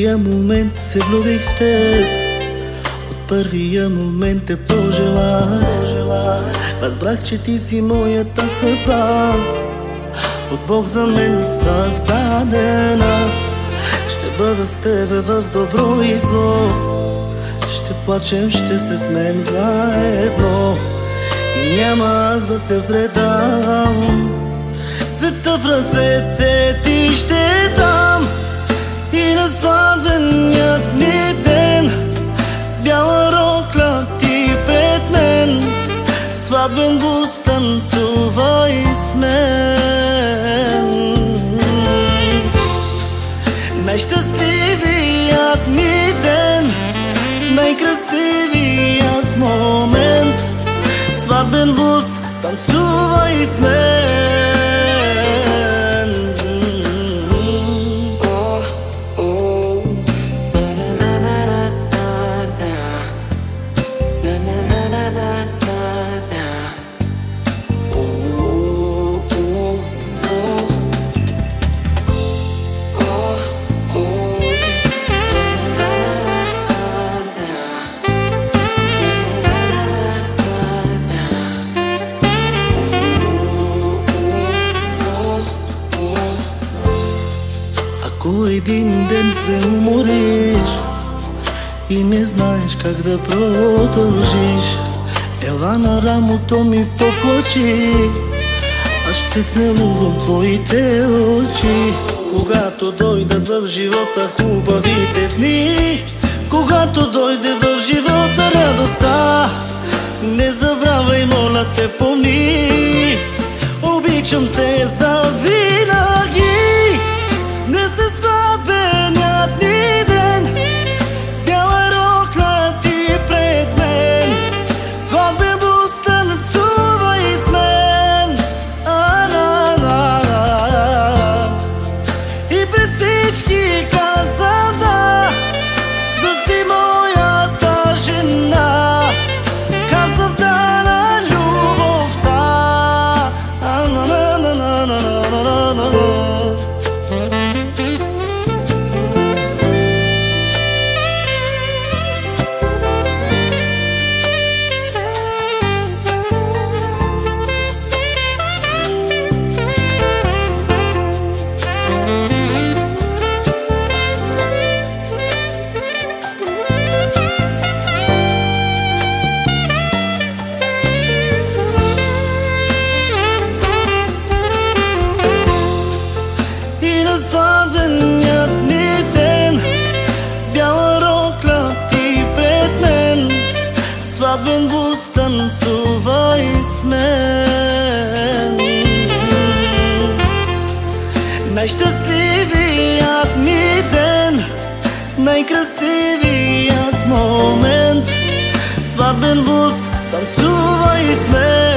първия момент се влюбих в теб, от първия момент те пожелах. Разбрах, че ти си моята съдба, от Бог за мен създадена. Ще бъда с тебе в добро и зло, ще плачем, ще се смеем заедно и няма аз да те предам. Света в ръцете ти ще дам и на сватбеният ни ден с бяла рокля ти пред мен, сватбен бус танцувай с мен. Най-щастливият ми ден, най-красивият момент, сватбен бус танцувай с мен. Ако един ден се умориш и не знаеш как да продължиш, ела на рамото ми поплачи, аз ще целувам твоите очи. Когато дойдат в живота хубавите дни, когато дойде в живота радостта, не забравяй, моля те, помни, обичам те завинаги. Днес е сватбеният ни ден, с бяла рокля ти пред мен, сватбен бус танцувай с мен. И пред всички каза да, да си моята жена, каза да на любовта. Сватбеният ни ден, с бяла рокля ти пред мен, сватбен бус танцувай с мен. Най-щастливият ми ден, най-красивият момент, сватбен бус танцувай с мен.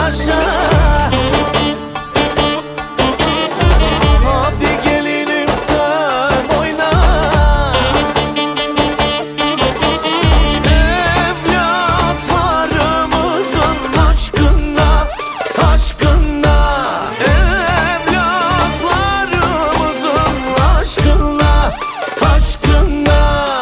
așa. Hadi gelinim sen oyna. Evlatlarımızın aşkına, aşkına. Evlatlarımızın aşkına, aşkına.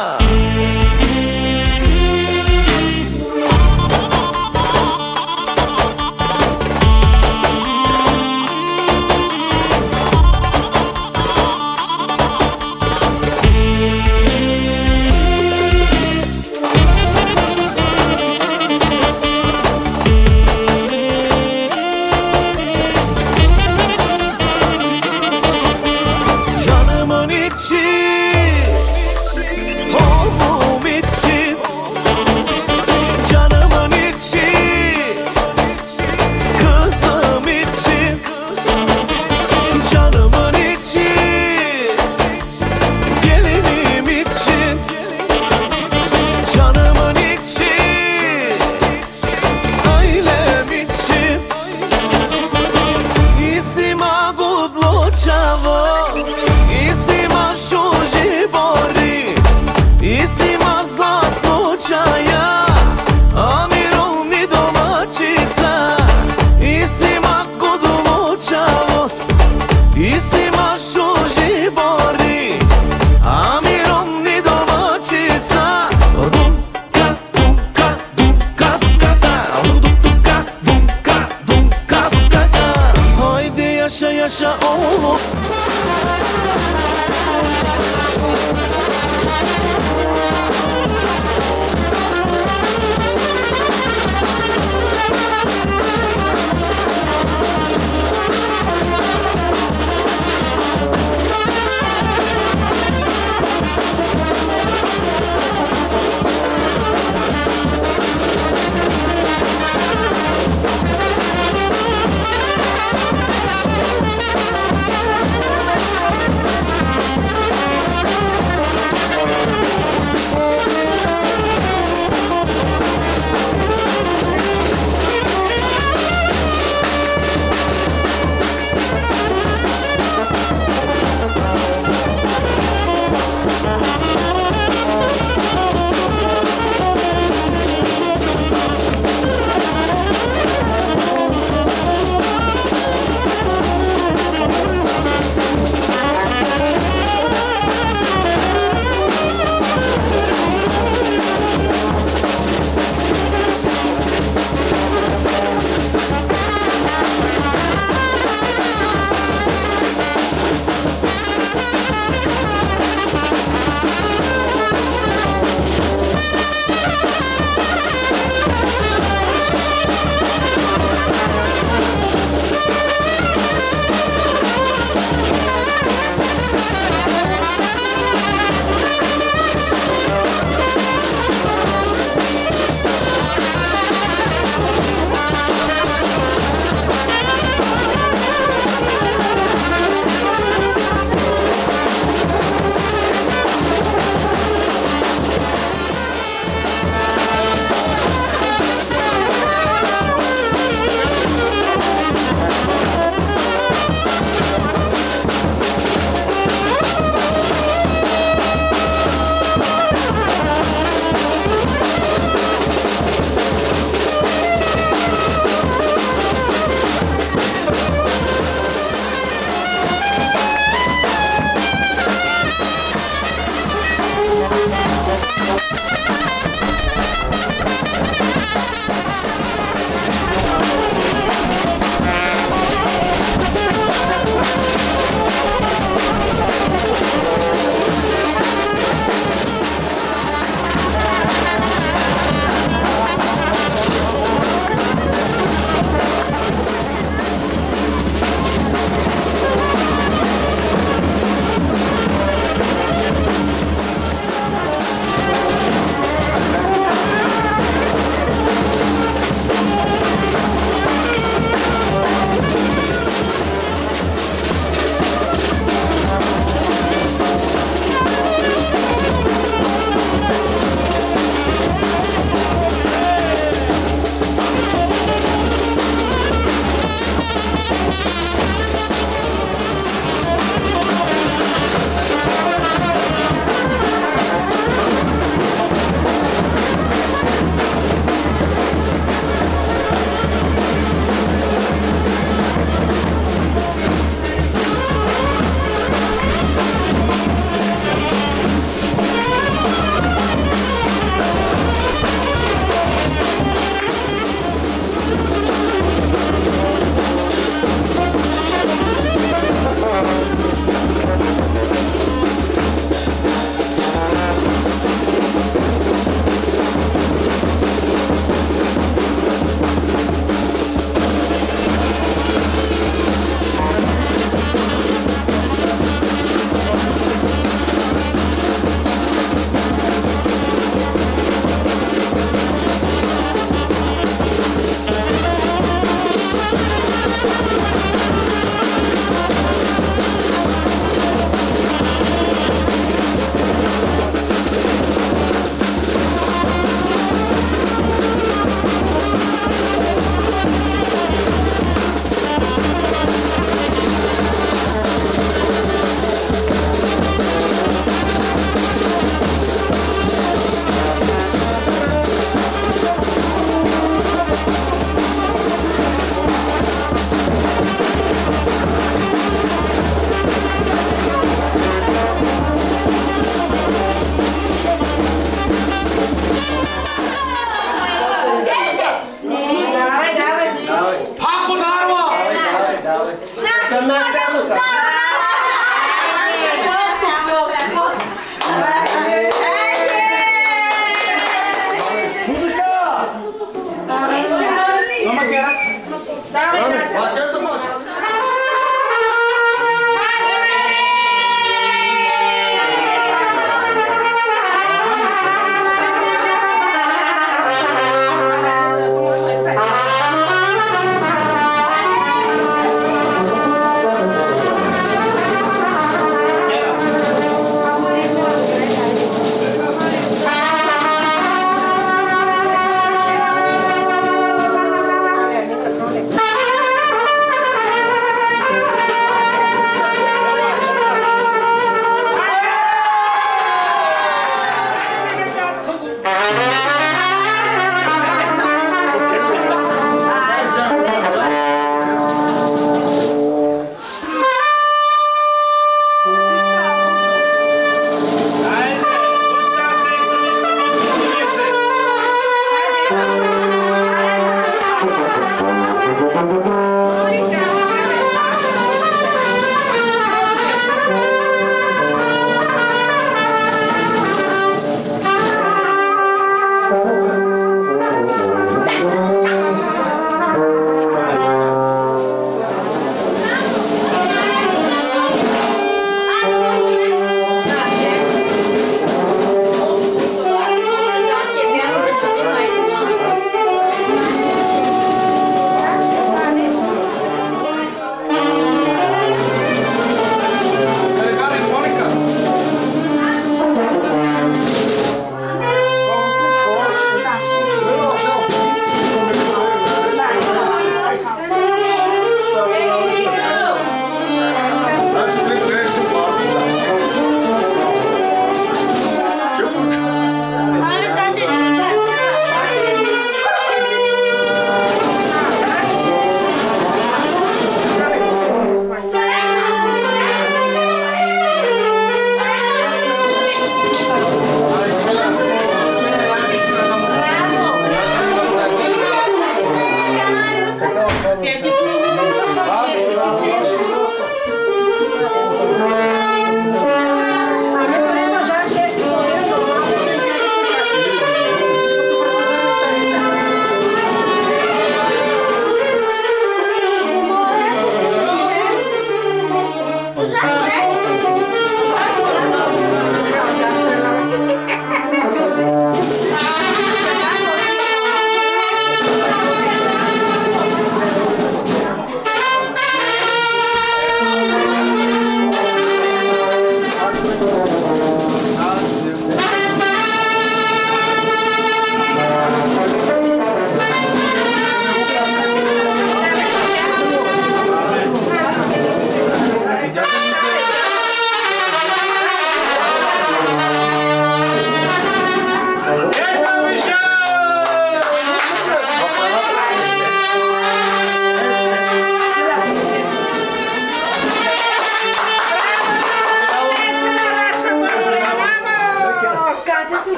Canımın içi, oğlum için. Canımın içi, kızım için. Canımın içi, gelinim için. Canımın içi, ailem için. Isima gudlo čavo, isima šuži bori, isima zlatno čaja, a mirovni domaćica. Isima gudlo čavo, isima šuži bori, a mirovni domaćica. Dunka, dunka, dunka, dunka, da. Dunka, dunka, dunka, dunka, da. Haydi yaşa yaşa oğlum.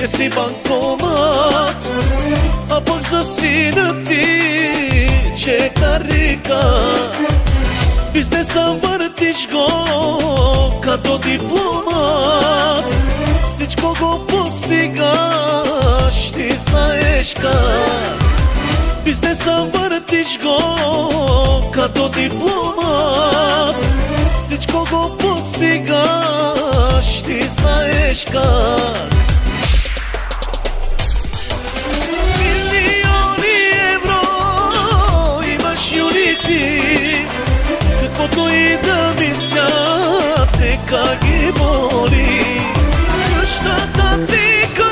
че си банкомат, а пък за сина ти, че е карика. Бизнеса въртиш го като дипломат, всичко го постигаш, ти знаеш как. Бизнеса въртиш го като дипломат, всичко го постигаш, ти знаеш как. Милиони евро имаш юли ти, каквото и да мислят, нека ги боли. Къщата ти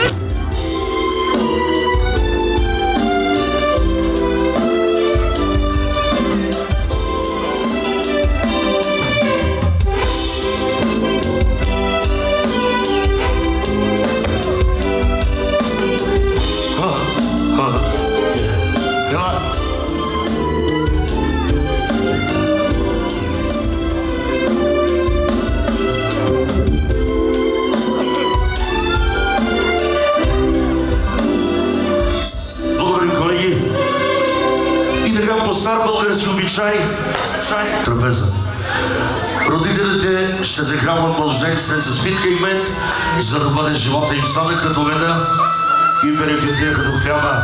стар български обичай трапеза. Родителите ще захранват младоженците с питка и мед, за да бъде живота им сладък като меда и берекетлия като хляба.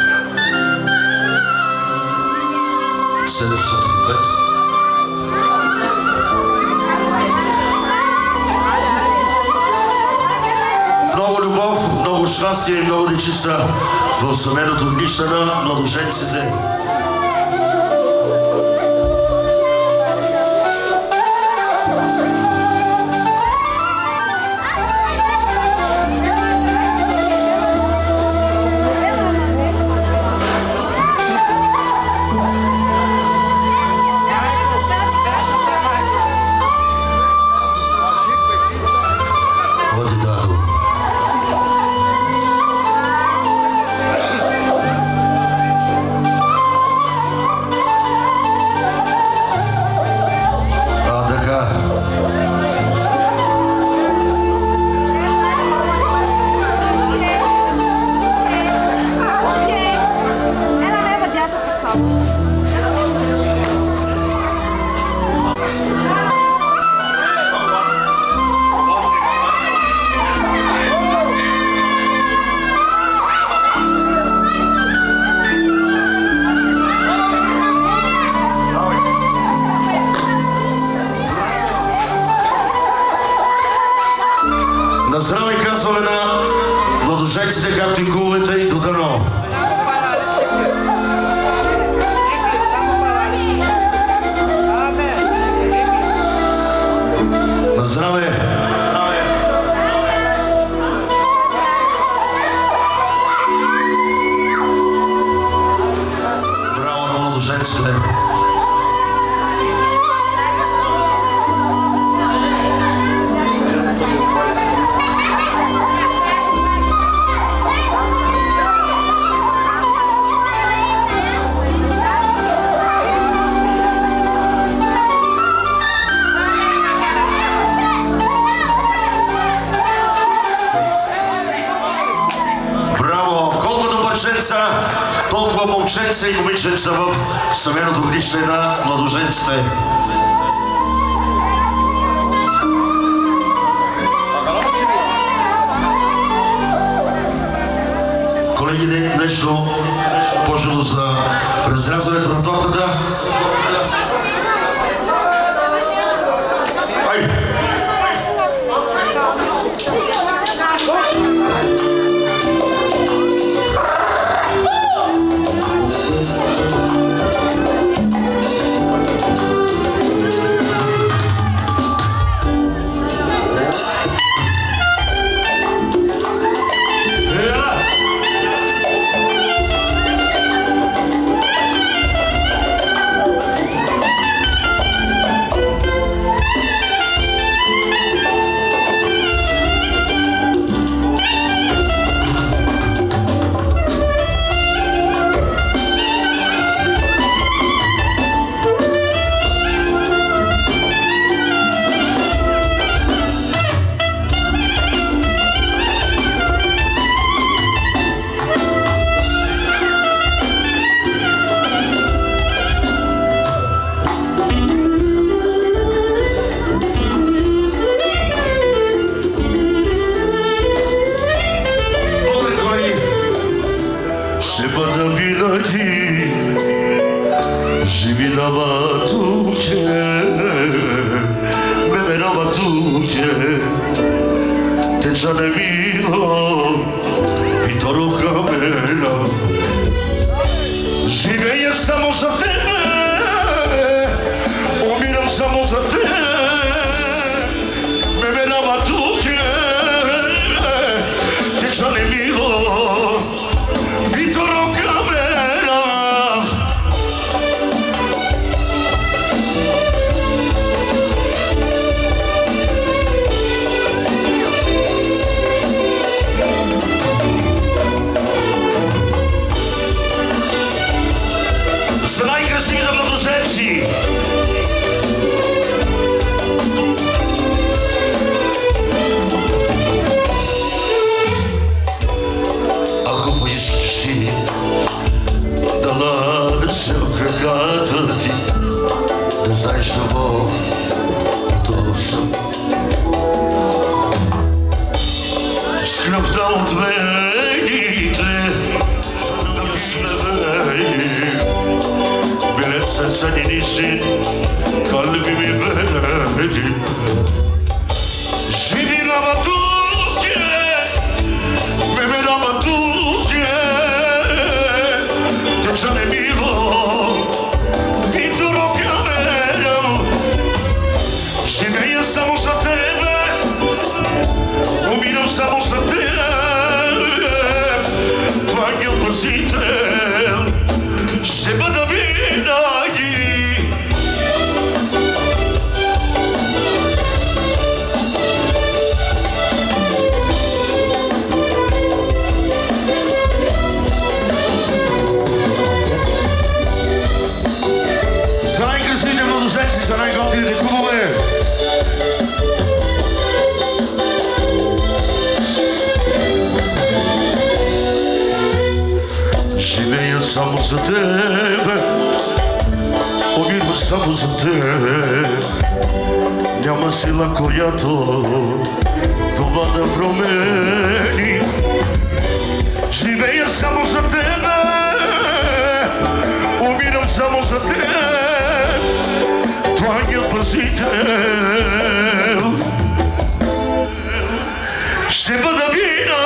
705. Много любов, много щастие и много дечица в семейното огнище на младоженците. На здраве казваме на младоженците, както и кумовете, и до дано. На здраве! Браво на младоженците! Толкова момченца и момиченца в семейното огнище на младоженците. Колеги, нещо почнало за разрязването на тортата. винаги живи на ватуке, бебе на ватуке, теча не мило, питоро камена. Живея само за тебе, умирам само за тебе, бебе на ватуке, теча не мило, питоро камена. За най-красивите младоженци! Ако поискаш ти да лазя в краката ти, да знаеш любов, готов съм. С кръвта от вените да ме смевей, билет сърца ни нишин, калби ми беги. Живи на ватуке, бебе на ватуке, теча не мило, питоро камена. Живея само за тебе, умирам само за тебе, това ангел пазител ще бъда винаги. За най-красивите младоженци, за най-готините кумове! Живея само за тебе, умирам само за тебе. Няма сила, която това да промени. Живея само за тебе, умирам само за тебе. Това ангел пазител ще бъда винаги.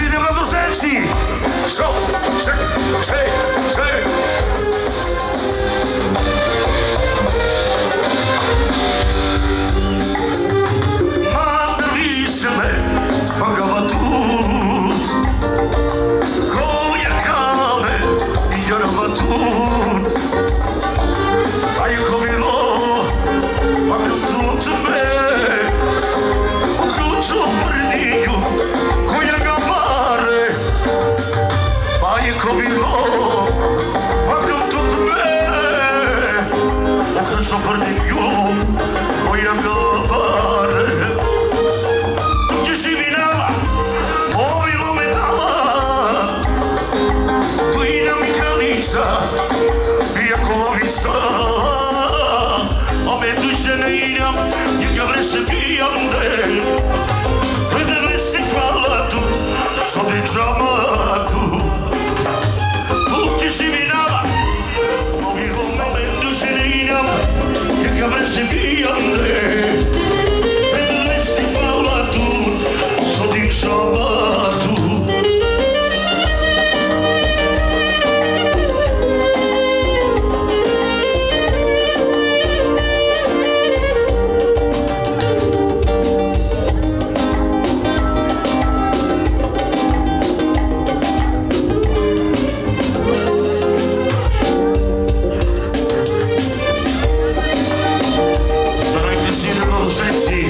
si idemo do Zenci. Madri se me pagava tut, koja kame jarava tut, aj ko bilo pagam tut me, uključu prdiju koja ga mare, aj ko bilo pagam tut me, uključu prdiju koja ga mare. Tu živi nama, ovilo metala, tu ina mi kranica, iako lovica, a me duše ne idam, njega vrese pijande, predele si hvalatu, sodi džamatu. Tu živi nama, ovilo me duše ne idam, njega vrese pijande, sodim šabatu. Sarajte si idemo do Zenci.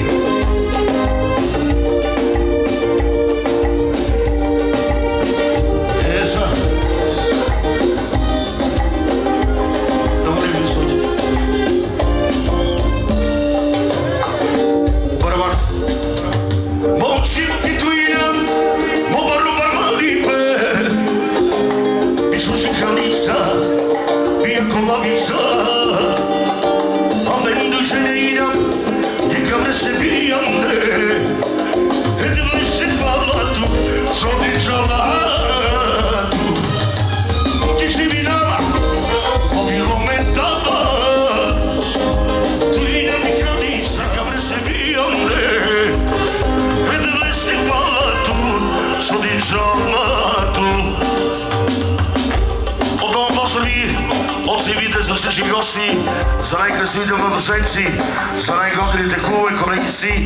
За всички гости, за най-красивите младоженци, за най-готелите кули, колеги си.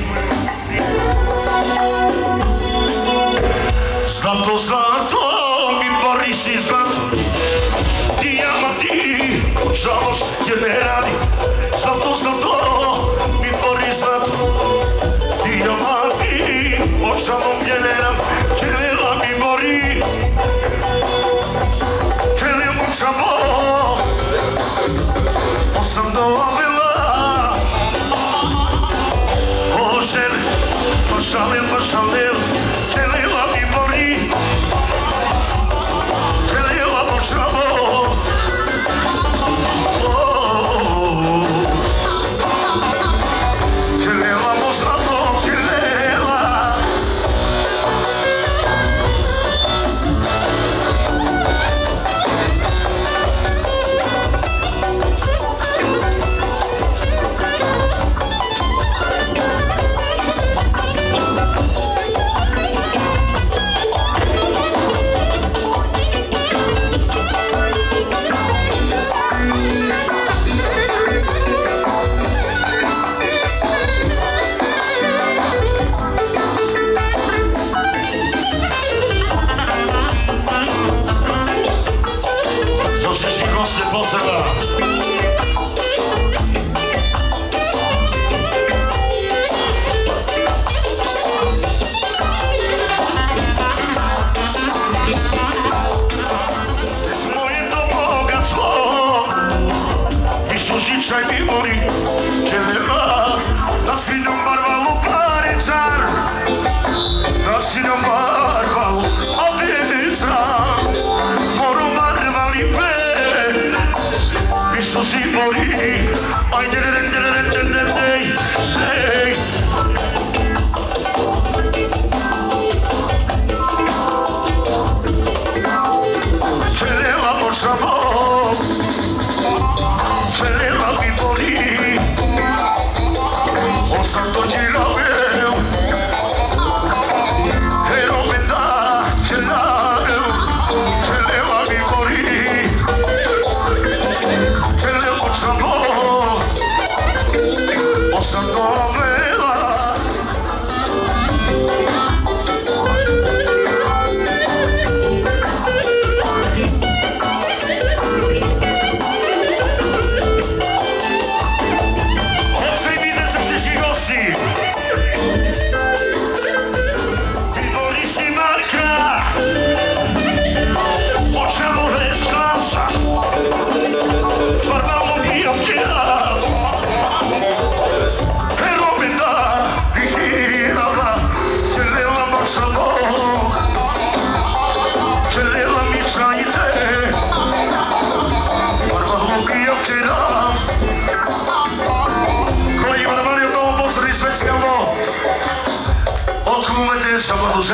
Злато, злато, ми бори си злато, диаманти, от жалост генерали. Злато, злато, ми бори злато, диаманти, от жалост генерал. Келела ми бори, келела чамо. Sam dobila, požalil, želila mi bori, želila počavo. Želila mu zlato, želila. Čaj mi mori, želela da si nam barvalu paricar, da si nam barvalu odecar, moru barvali pe, visu si mori, ajde želela po šabom, želela mi boli, osam to girao eu, ero vendat,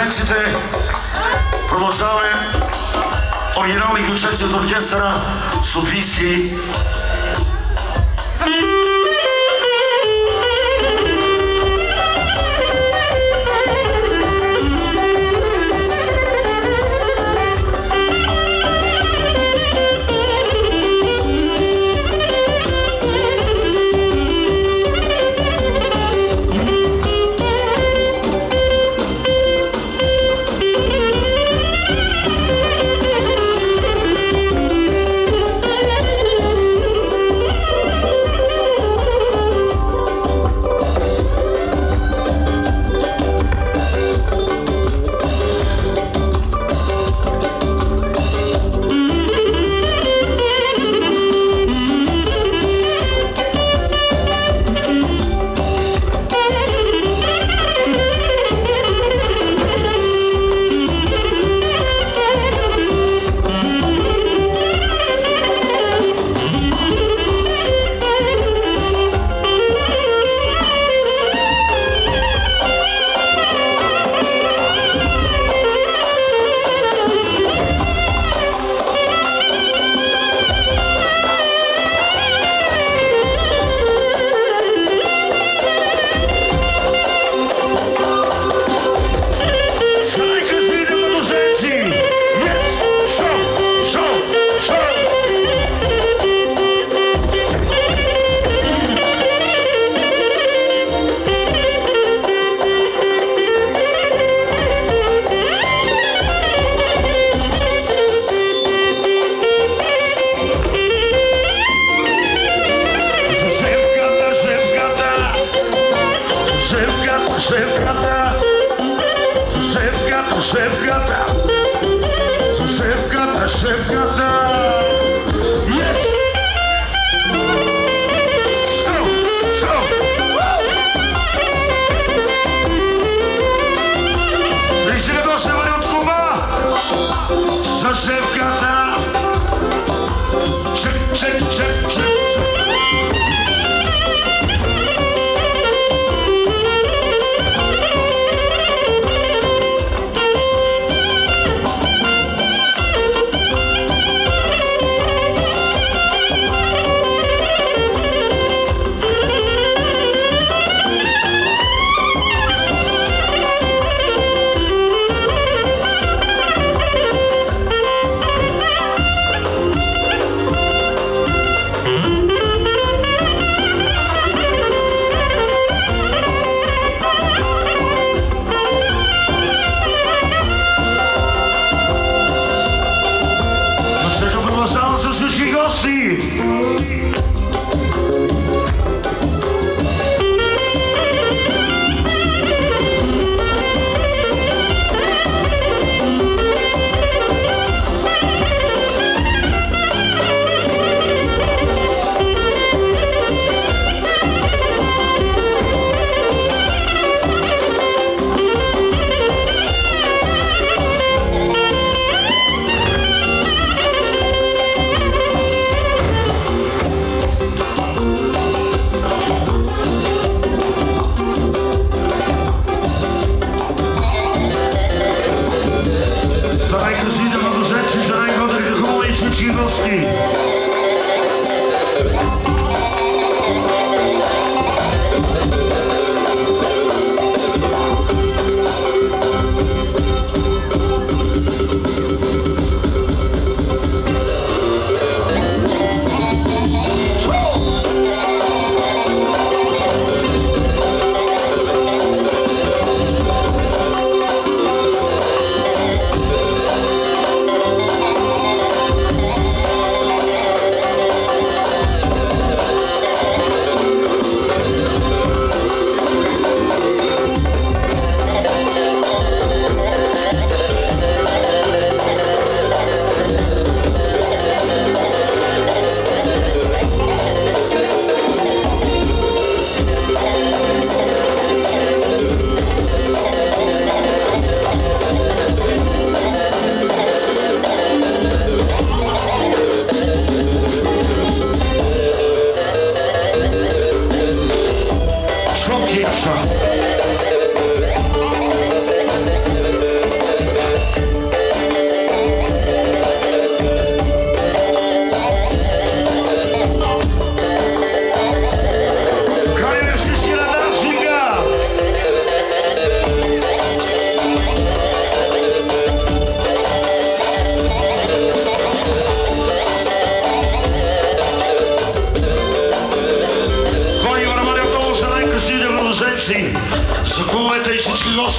младоженците. Продължаваме оригинални ключеци от оркестъра Софийски.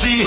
gosti.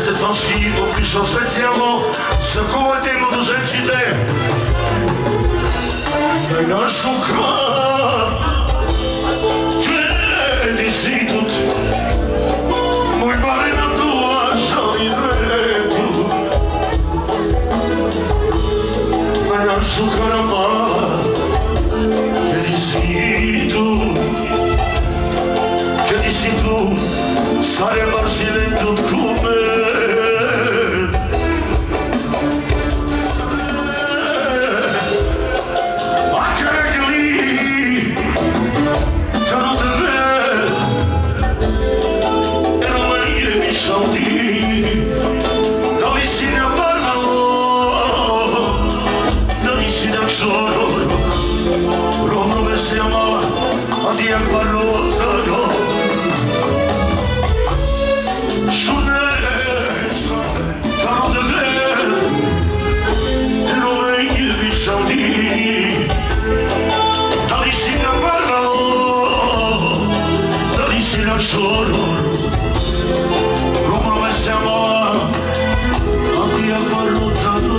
10 точки отпишва специално за кувате и младоженците. Сега шуква кредиситут мой баре на това жали времето. Сега шукарама кредиситут Sare Marsilet tot come Acregli Caro de ver Ero meglio mi saldi Dall'issina parlalo Dall'issina solo Roma me si amava A dia parlo solo come lo siamo abbiamo valutato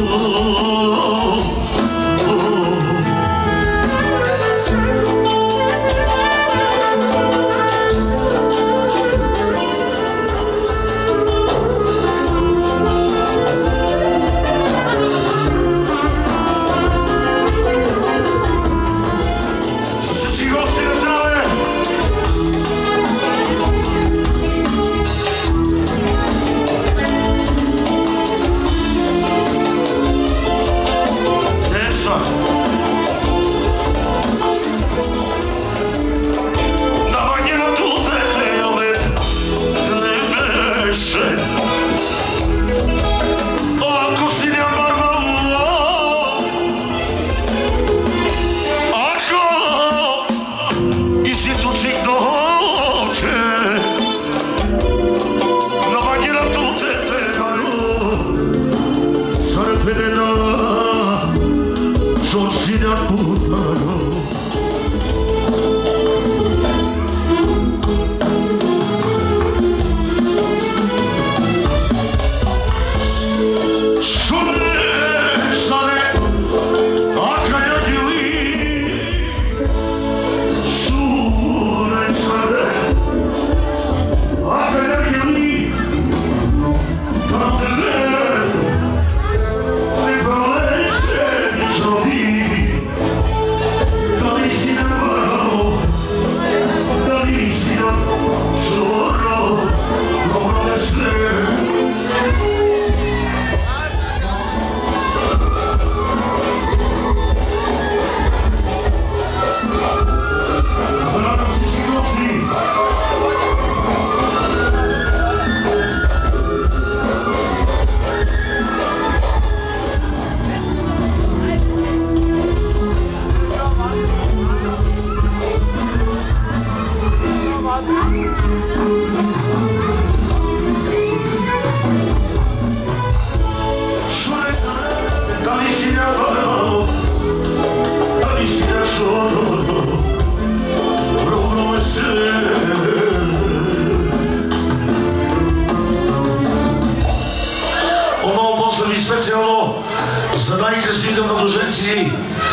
Специално за най-красивите младоженци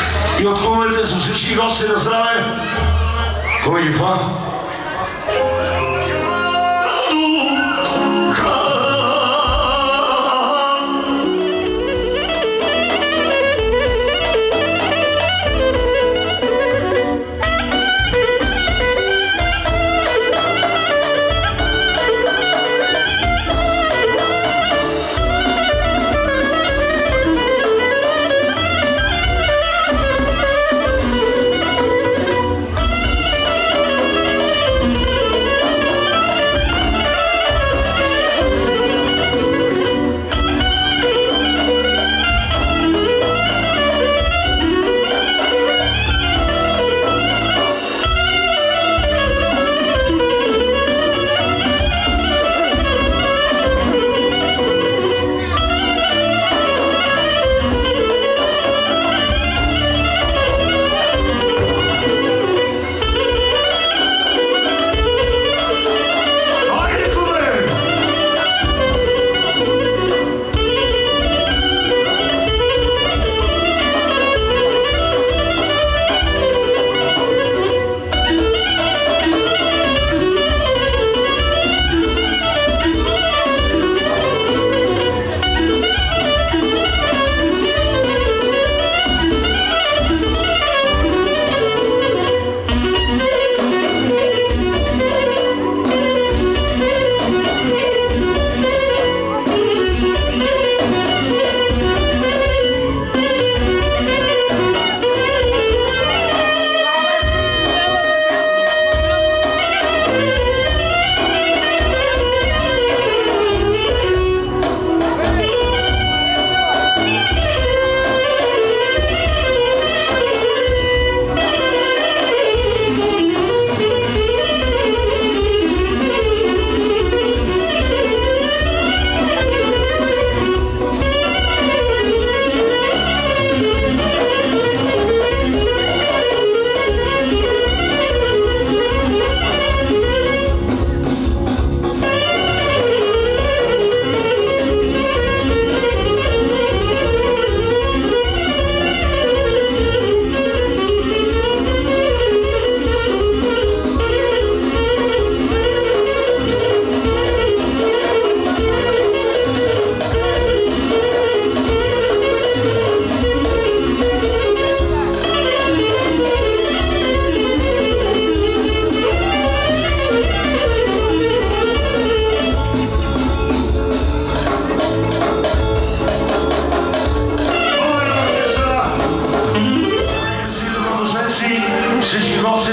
и от хубавите с всички гости на здраве. Кой ги това?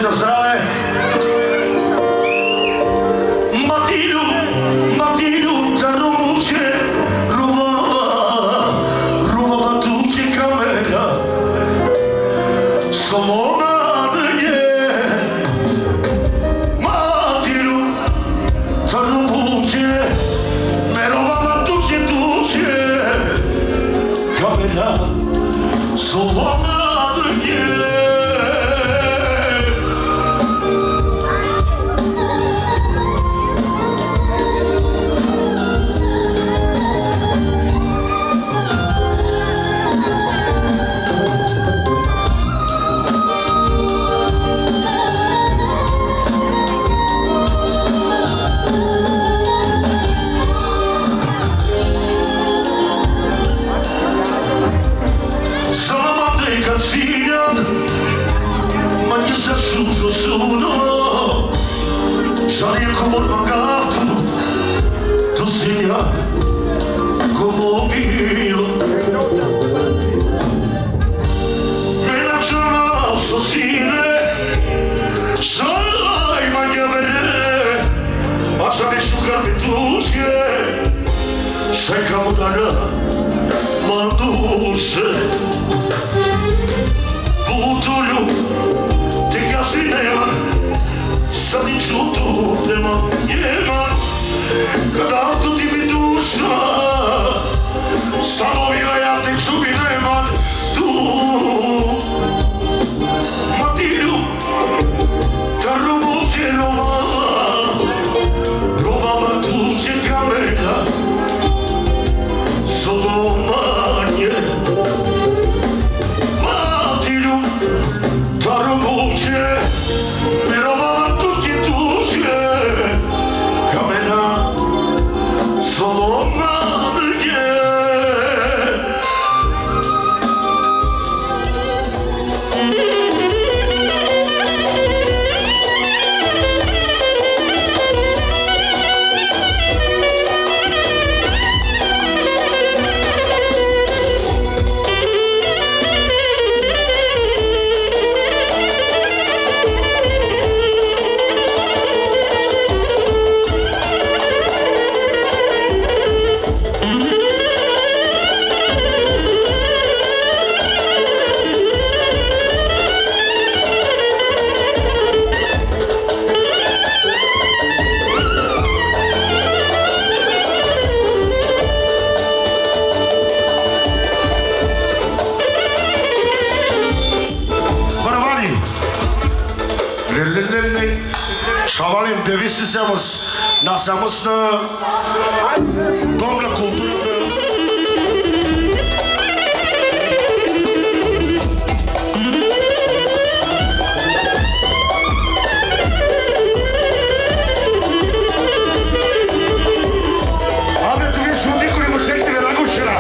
на здраве. Матилю, царуче, рубава туке камера. Самона дъге. Матилю, царуче, мерова туке камера. Самона дъге. Sono sale come un magato tu segna come io me la giornata sossine sai mangiare ma sai sciugarmi tutte sai camudare manduse butulu Sinema, sam čutu tema njema, kada tu ti mi duša, samo bila ja te čubi nema tu. Matilju, ta rubuke rovava tuđe kamena, zolo manje. Matilju, ta rubuke rovava tuđe kamena, zolo manje. Шавалим, девисти самост, на самост на дом на културата. Абе, това са никой му цехте ме нагучена.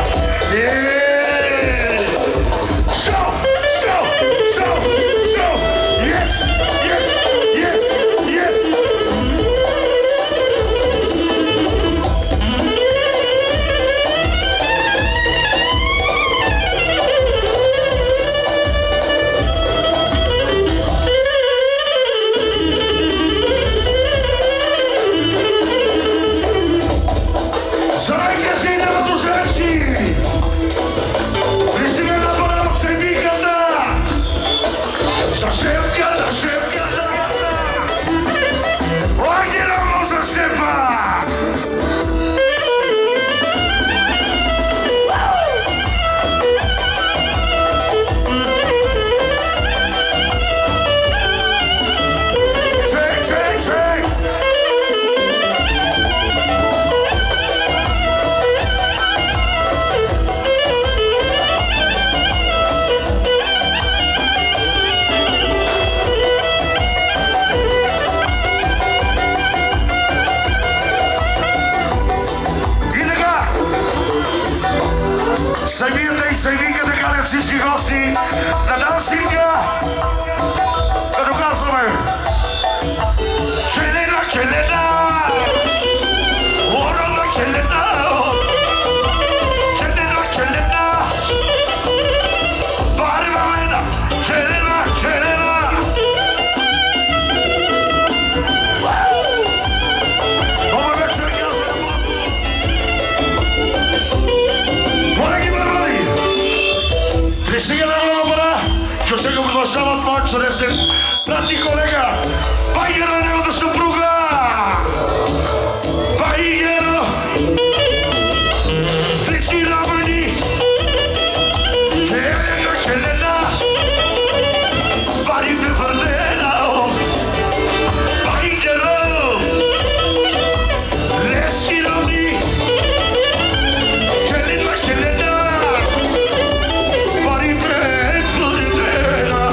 Събията и съвика да канят всички гости на дансинга, като казваме Келена, Келена, Орона, Келена, Келена, Келена, Барбалена, Келена, Келена. сега най-голяма пара, че сега продължават моят чудесен брат и колега Байгера, неговата съпруга! Байгера! Близки равни! Келена! Пари ме върнена! Байгера! Лески равни! Келена! Пари ме върнена!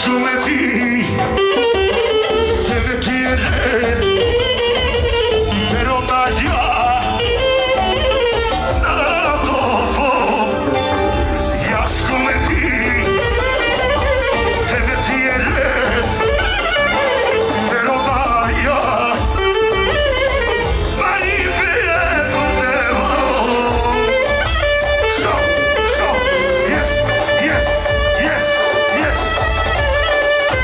come ti, se me tiene, pero vaya, nada todo, ya es come ti, se me tiene, pero vaya, maripe por debajo. So, yes, yes, yes, yes.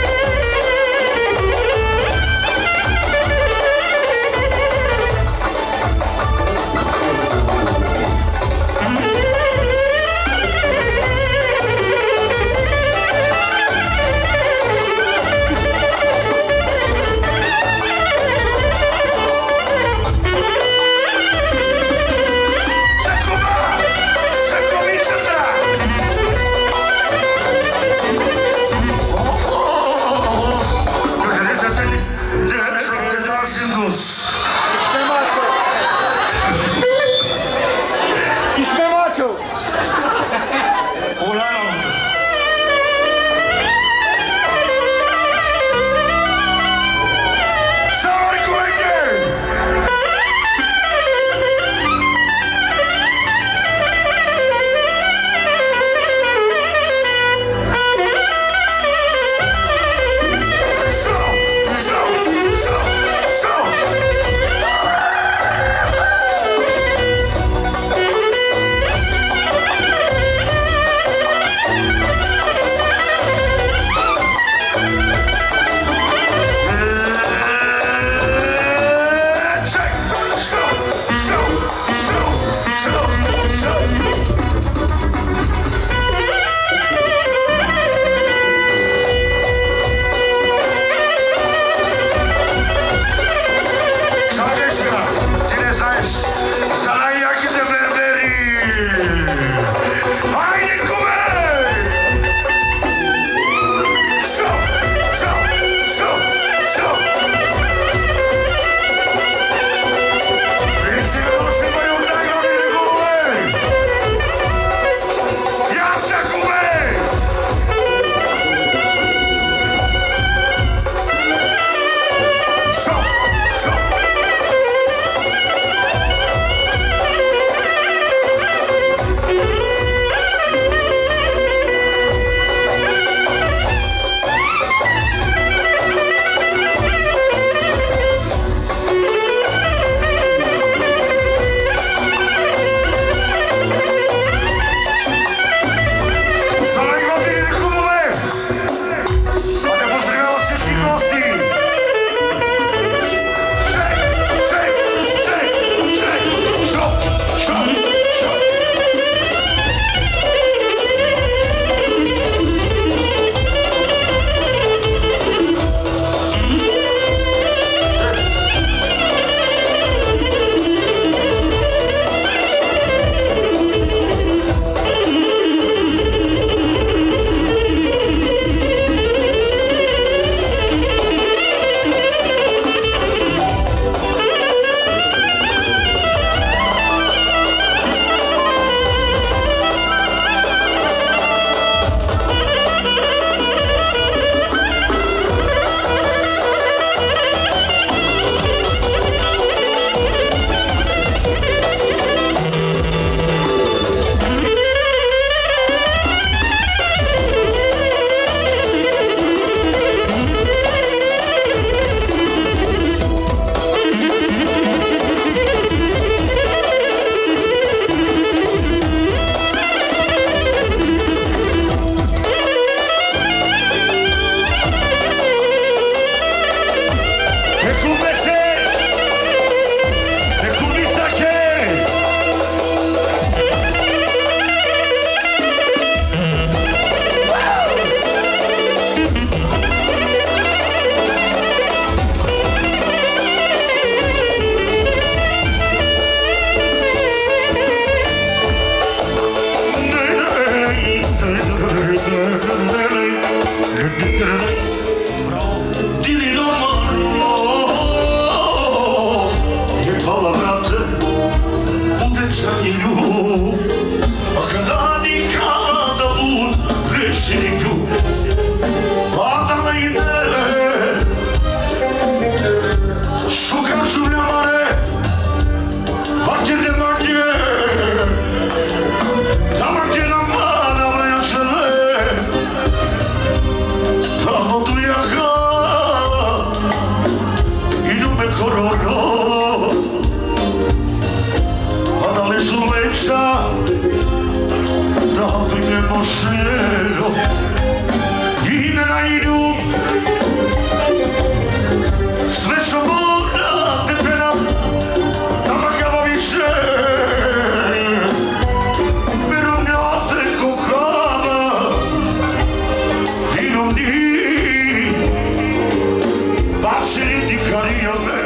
Бачили дихария ме.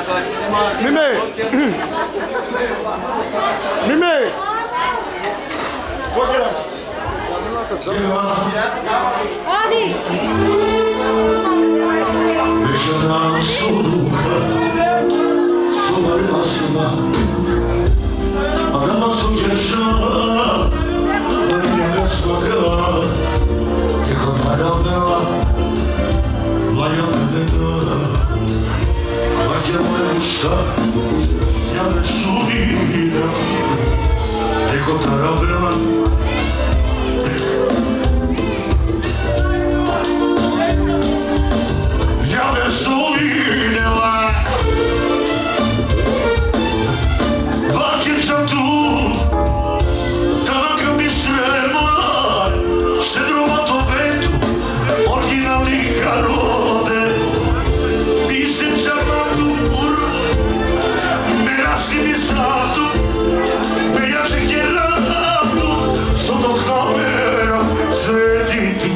Mime! Mime! Odi! Večera su duha, sumarila sva, a nama su tješa, da njega svaka, tiho naravnela, Maja predena, Maja moja duša, ja već uvijek, tiho naravnela, ja već uvidjela, vakim sam tu, tako mi srema, šedroma to betu, originalni karode, nisam čarmatu puru, me raski mi zlatu, me jačih je radu, sam dok namera svetiti,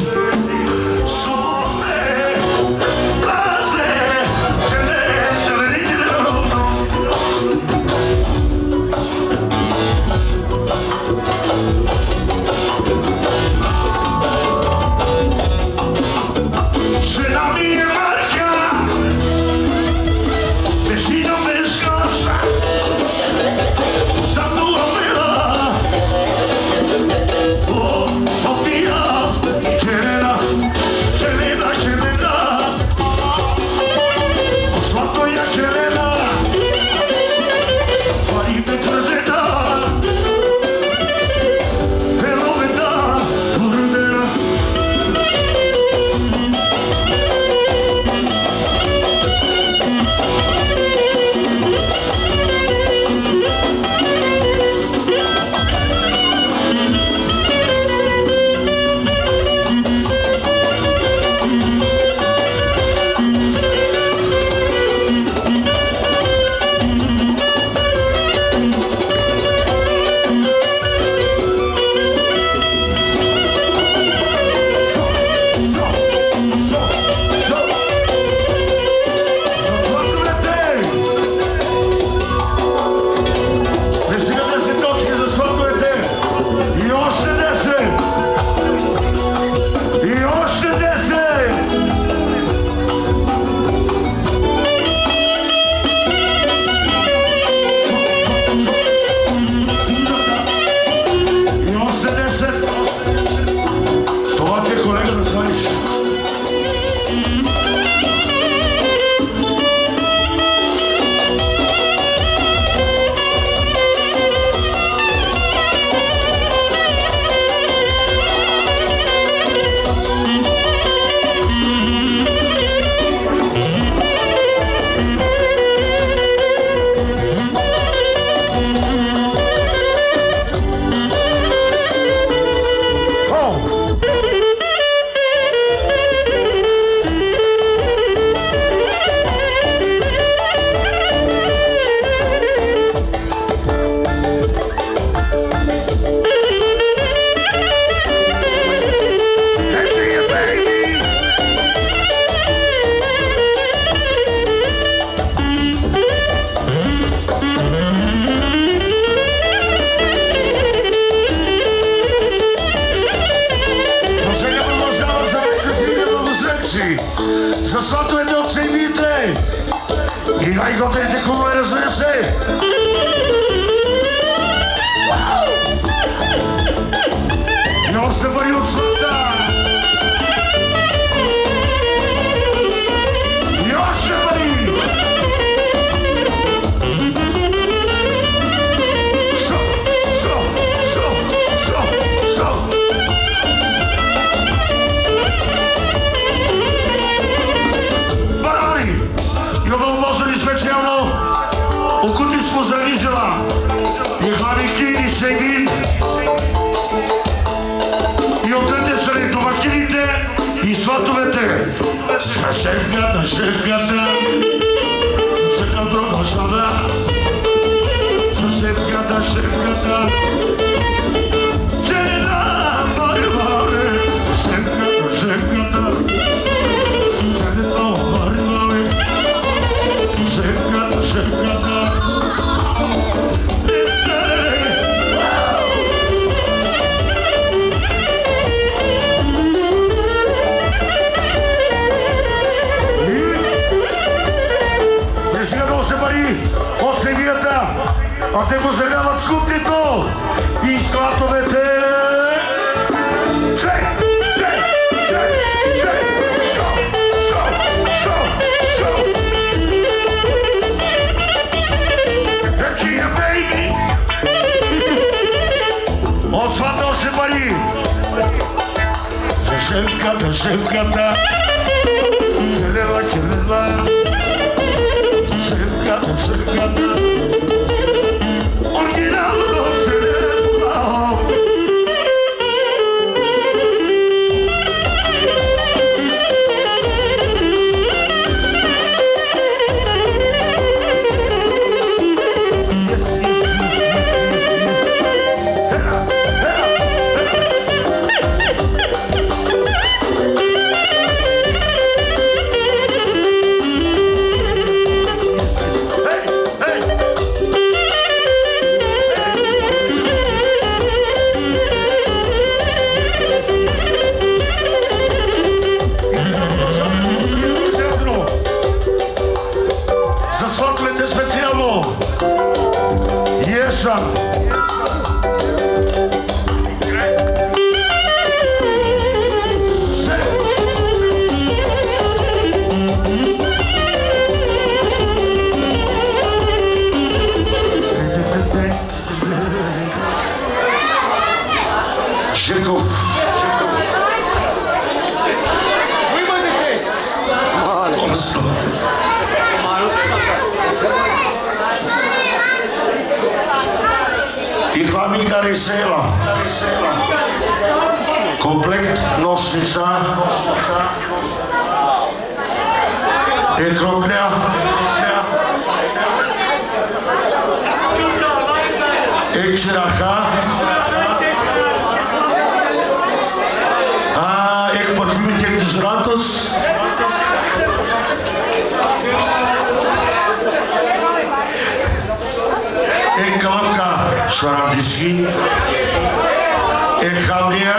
za svatujete oce i vite i najgodite komu je raznese. Još se boju od svata. Još se boju. Šo. I ovo možda ni specijalno u kuti smo zanizela je glavni kini se vid i odete se ne domakinite i svatujete šefkata čekam drugo šada šefkata žena moje mare šefkata От свата още пари. За шефката, шефката. Чернела, чернела. Шефката, шефката. Оригинално чернела. Комплект нощница кропня чераха парфюмите дезодорантус калъпка шарандиски хавлия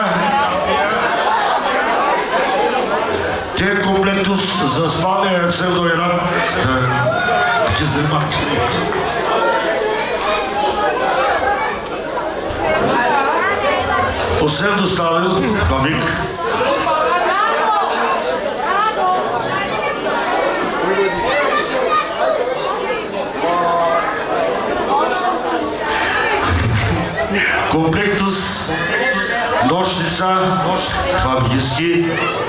те комплектус за спане псевдоиран ще занимават. Освен доставил хавик комплектус нощница, хабгиски,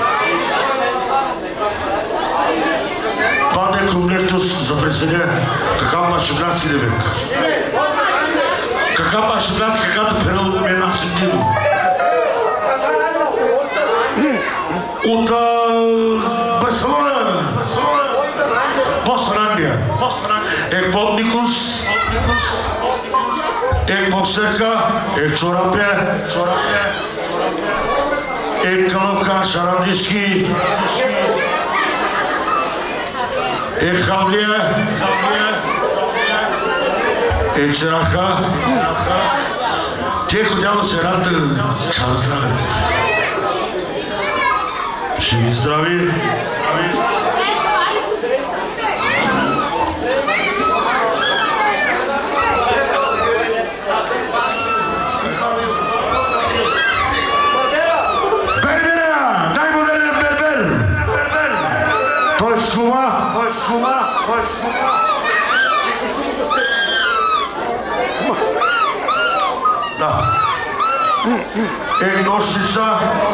паде комплектус за пресене, кака машинаски ребек. Кака машинаски, каката перел мена судимо. От Барселона, Босфранция, Подникус, боксерка, чорапе, калъпка, шарандиски, хавлия, чераха. Те хотяло се рад чао здраве. Живи здрави. Да. Нощница.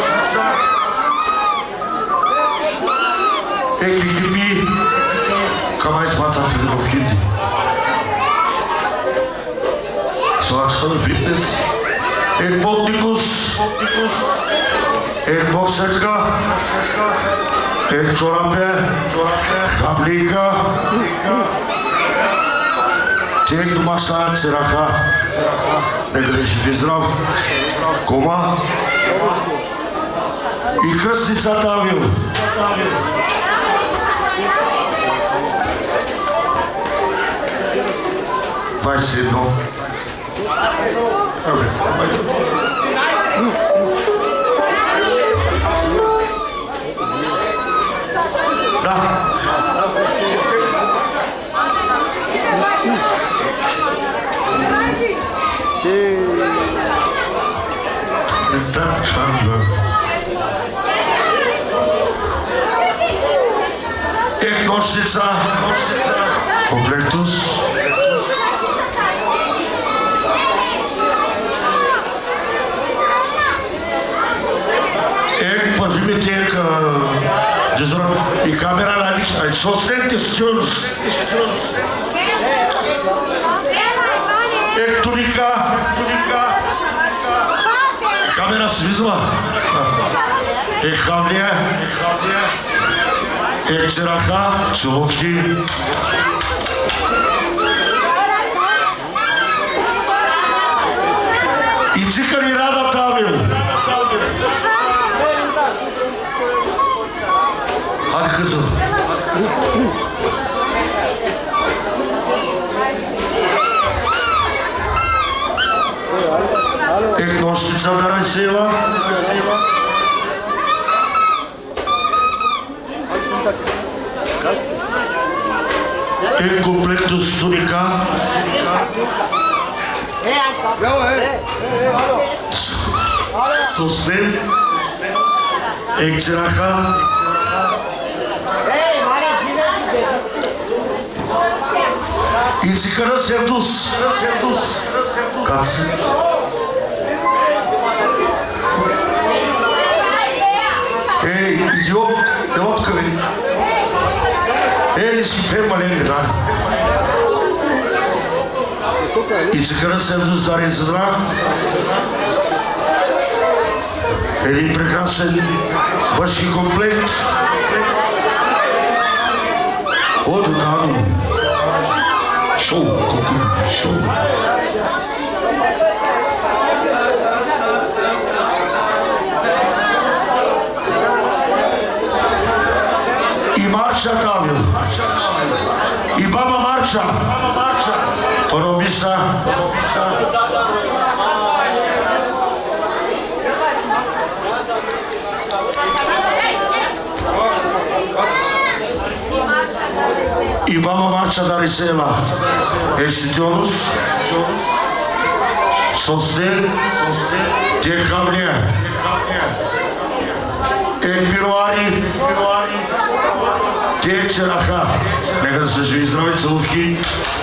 Кикипи. Камай смаца в хинди. Слачка на фитнес. Подникус. Боксерка. Чорапе. Хавлика. Тек домашна цераха. Нека да жив и здрав. Кома. И кръстницата Авил. Двайсет едно. Да. Нощница, комплектус, И камера радикна. Сосете скюрс. Туника. Камера свизла. Хавлия. Цераха. Чуловки. И цикали Рада Тавил. Hadi kızım. Нощица да разсева. Комплект с туника. Сосен. Цераха. И цикара Сердус. Как се? Ей, идиот, елотка ви. Елиски фермален, да. И цикара Сердус дари зазна. Един прекрасен външни комплект. От Дано. Шоу, шоу. И Марча Тавил. И баба Марча. Поробиса. И баба Марча Дарисела. Еститионус. Состен. Техавлия. Пируари. Цераха. Нека да се живи здрави целувки.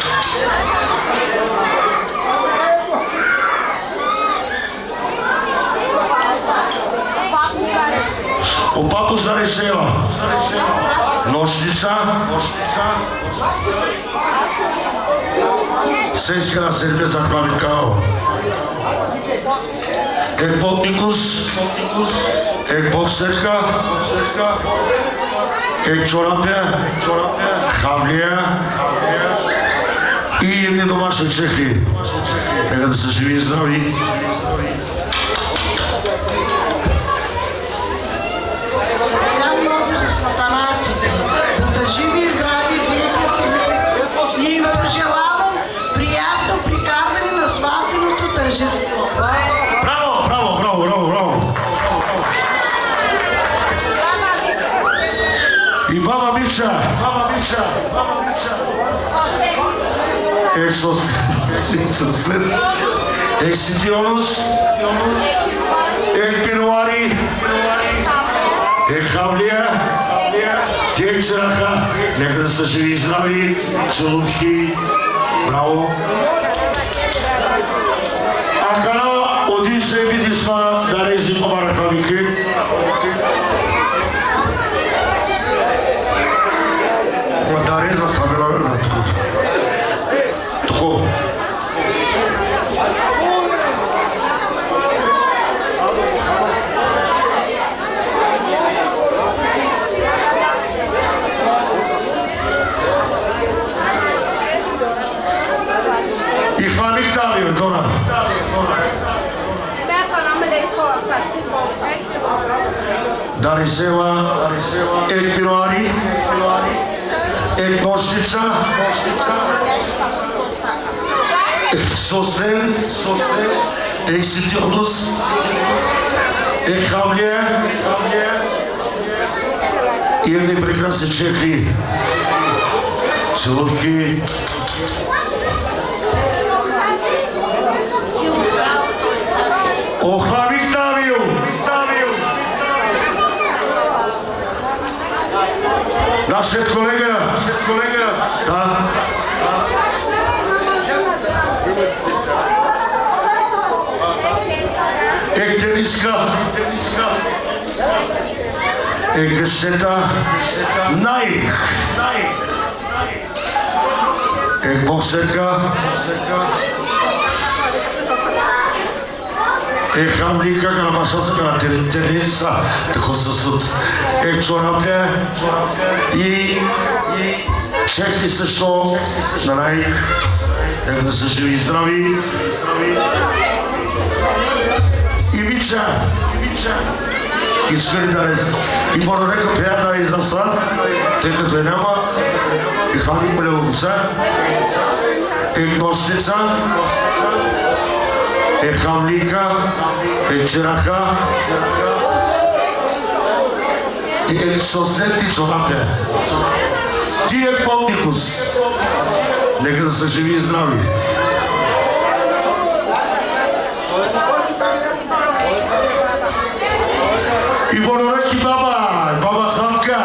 Опапус Дарисела. Нощица. Сеска на Сърбия за Хваликао. Екпотникус. Екбоксерка. Екчорапия. Хавлия. И едни домашни чехли. Нека да са живи и здрави. Живи и здрави, и им пожелавам приятно приказване на сватбеното тържество. Браво! И баба Мича. Екситионус. Екпируари. Хавлия. Цераха. Нека да са живи и здрави. Целувки. Браво. Акана один се види сма да рези помарахавики. Да реза сабела верна тук. Тухо. И хваник Тавил, Дона. Дарисела, Пируари, Нощица, Сосен, Екситионус, Хавлия и едни прекрасни чехли. Целувки. Охваник Тавил! Нашият колега! Да. Тениска. е къщета Найк. Е боксерка. Е хамлика, карамашоца, каратерница, тако съсуд. Е чорапя и чехли също на Найк. Нека да са живи и здрави. И Мича. Искали да е. И по-нека приятна и за са, тъй като няма. И хвали плевовца. Е нощница. Е хамлика. Е чираха. И е сосети чорапя. Ти е Понтикус. Нека да са живи и здрави. И Борореки баба Сладка.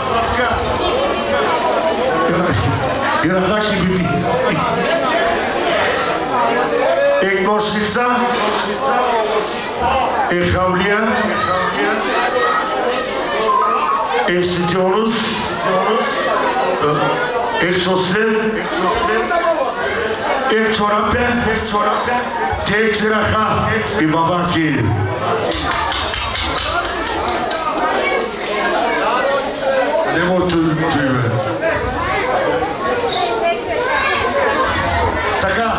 И Радаки биби. Е нощница. Е хавлия. Е сидионус. Е сослен. Е чорапе. Те чираха. И бабаки. Не мога да име. Така,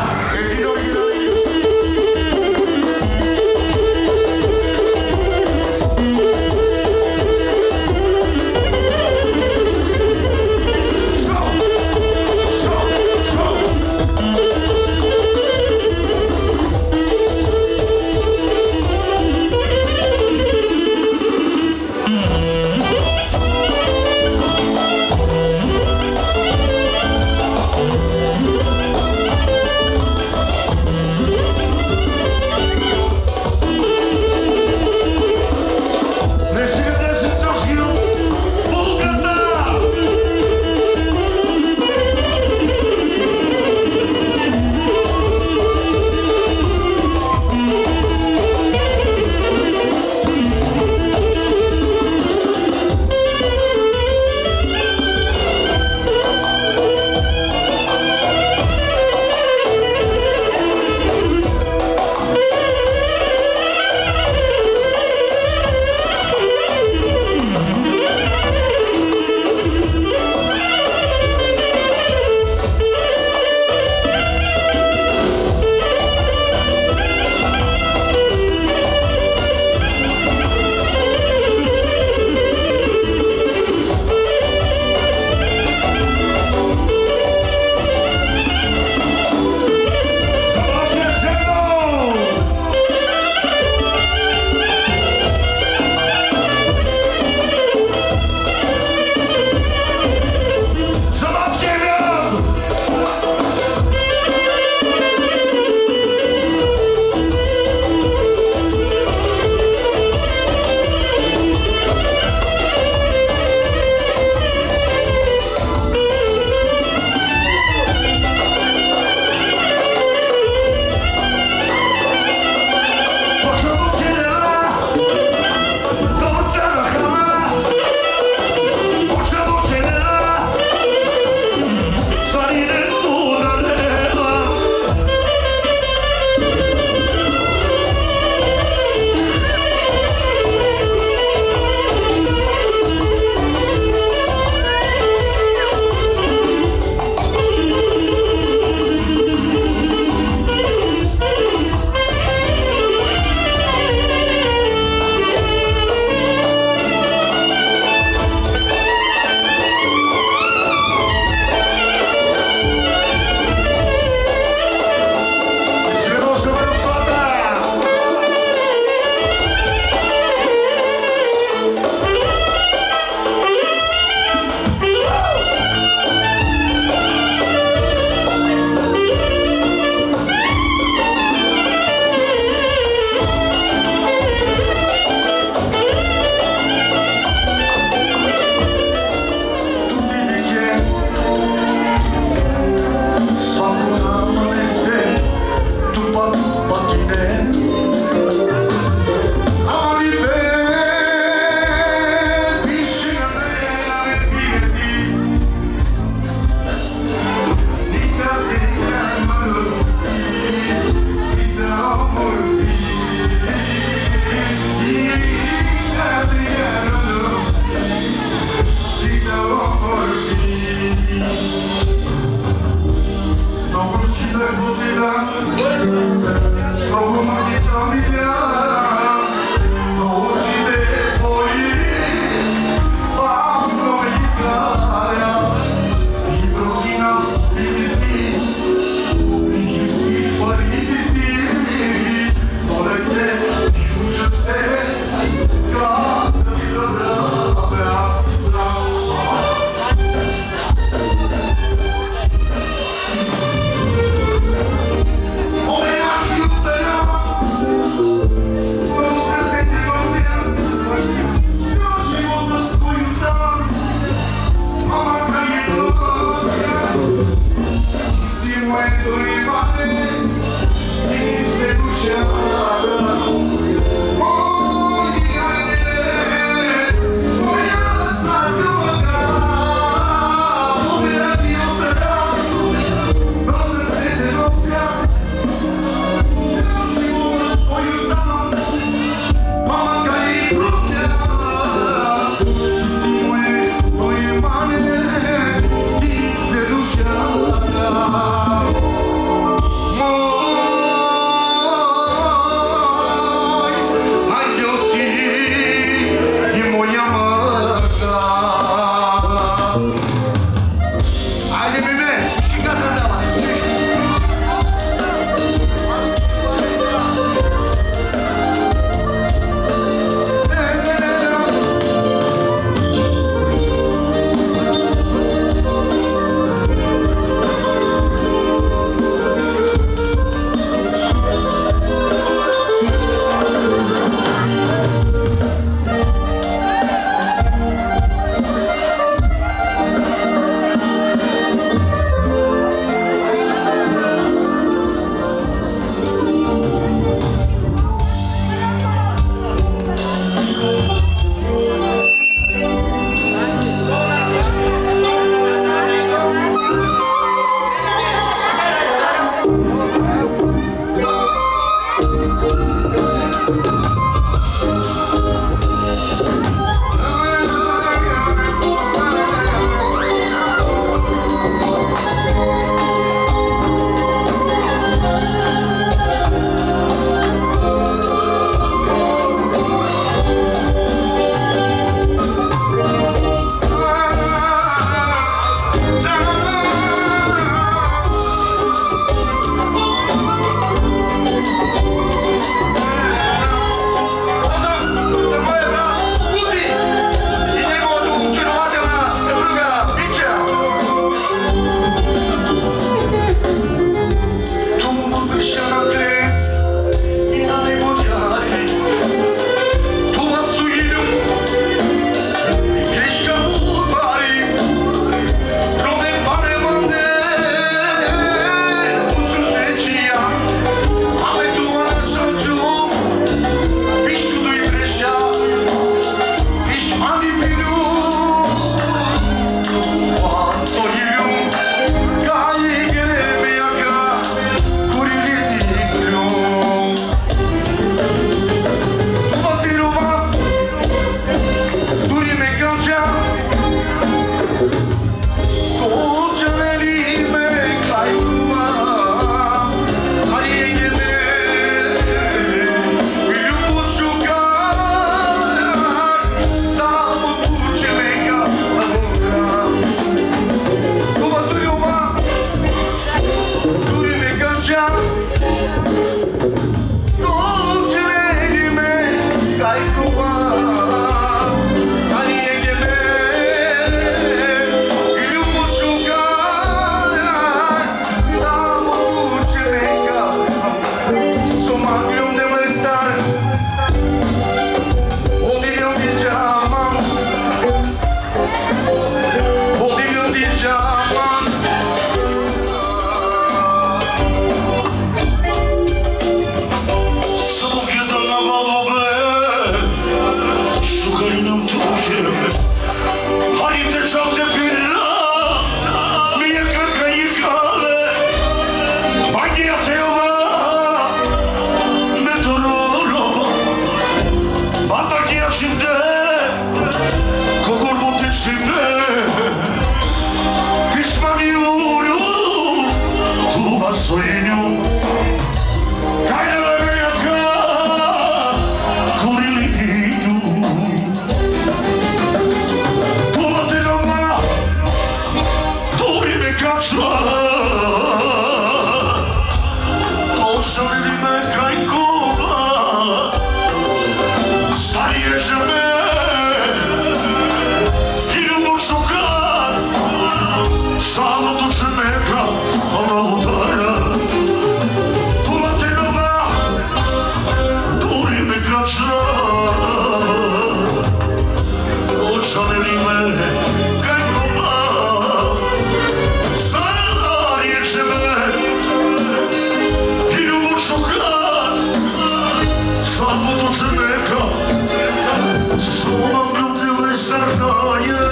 neka Slomam ljubile srdaje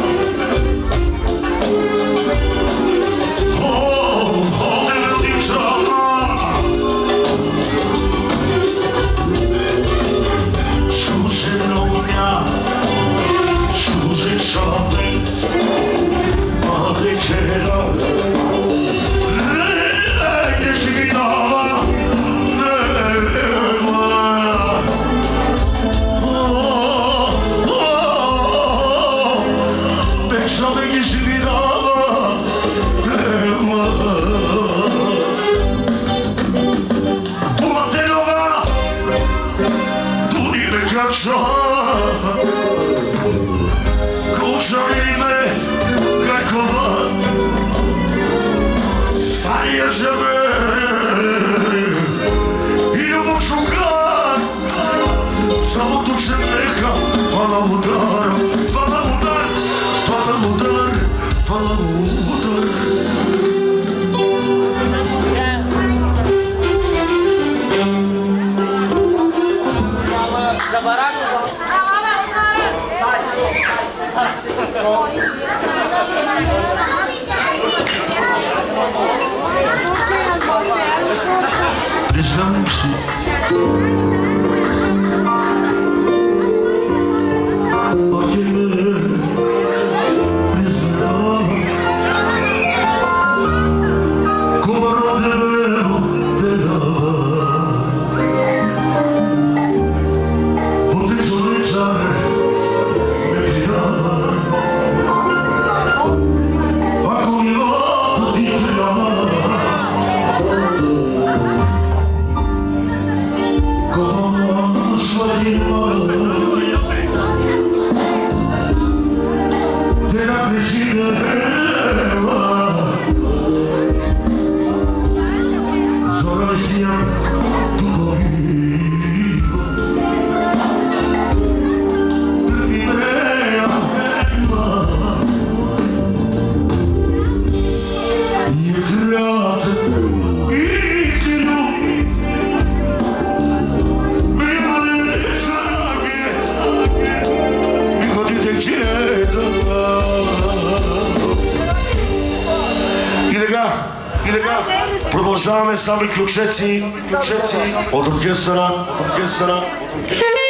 Ovdje veličava Suze novnja Suze čape Male čera Ne živi dava Čovjek je živi dava nema Polatenova Duri me krača Kućani me kakova Sanježe me I ljubog šuka Samo tuče neka Hvala udar Hvala udar Hvala udar, hvala udar Za baraku Признам си Продължаваме сами ключеци от оркестъра.